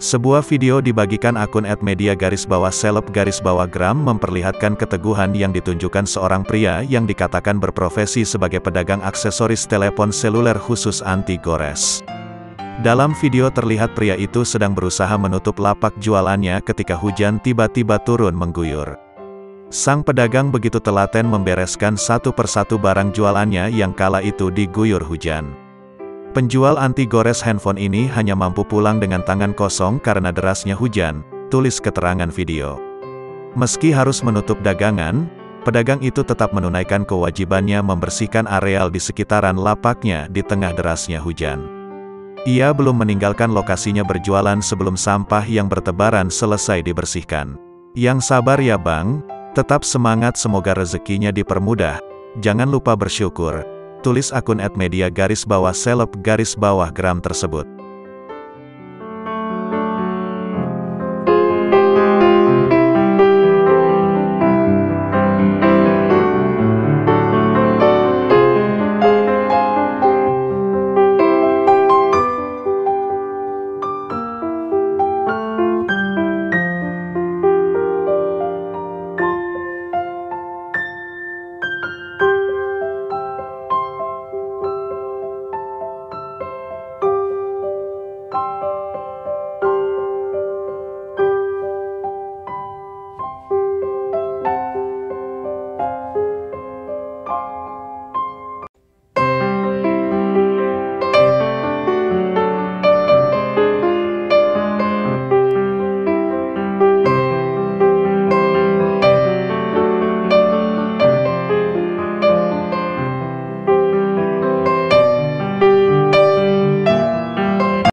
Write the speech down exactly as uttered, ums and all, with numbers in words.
Sebuah video dibagikan akun et media garis bawah seleb garis bawah gram memperlihatkan keteguhan yang ditunjukkan seorang pria yang dikatakan berprofesi sebagai pedagang aksesoris telepon seluler khusus anti gores. Dalam video terlihat pria itu sedang berusaha menutup lapak jualannya ketika hujan tiba-tiba turun mengguyur. Sang pedagang begitu telaten membereskan satu persatu barang jualannya yang kala itu diguyur hujan. Penjual anti gores handphone ini hanya mampu pulang dengan tangan kosong karena derasnya hujan, tulis keterangan video. Meski harus menutup dagangan, pedagang itu tetap menunaikan kewajibannya membersihkan areal di sekitaran lapaknya di tengah derasnya hujan. Ia belum meninggalkan lokasinya berjualan sebelum sampah yang bertebaran selesai dibersihkan. Yang sabar ya bang, tetap semangat, semoga rezekinya dipermudah, jangan lupa bersyukur, tulis akun et media garis bawah seleb garis bawah gram tersebut.